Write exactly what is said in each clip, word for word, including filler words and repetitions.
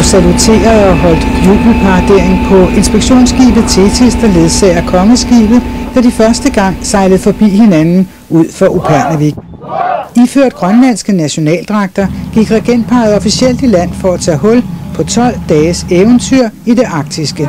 saluteret og holdt jubelparadering på inspektionsskibet Thetis, der ledsager kongeskibet, da de første gang sejlede forbi hinanden ud for Upernavik. Iført grønlandske nationaldragter gik regentparret officielt i land for at tage hul på tolv dages eventyr i det arktiske.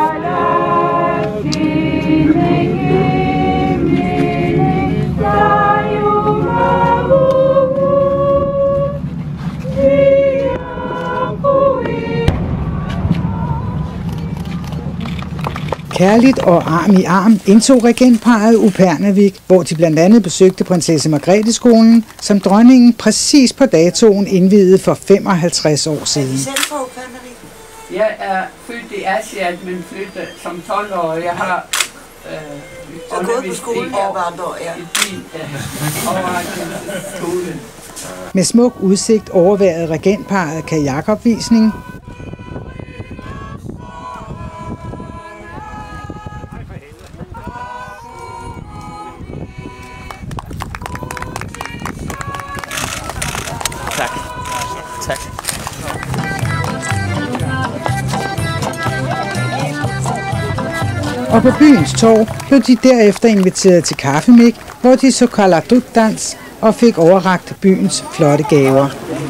Kærligt og arm i arm indtog regentparret Upernavik, hvor de blandt andet besøgte prinsesse Margrethe-skolen, som dronningen præcis på datoen indviede for femoghalvtreds år siden. Er I selv fra Upernavik? Jeg er født i Aasiaat, men flyttede som tolv-årig. Jeg har øh, og gået på skole her barndår, ja. Med smuk udsigt overværede regentparret kajakopvisning. Tak. Tak. Og på byens torv blev de derefter inviteret til kaffemik, hvor de så kaladut-dans og fik overrakt byens flotte gaver.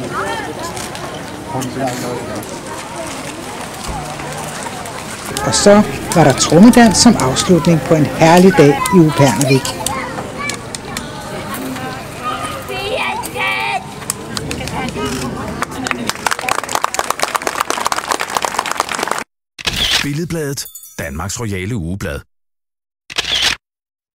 Og så var der trommedans som afslutning på en herlig dag i Upernavik. Billedbladet, Danmarks royale ugeblad.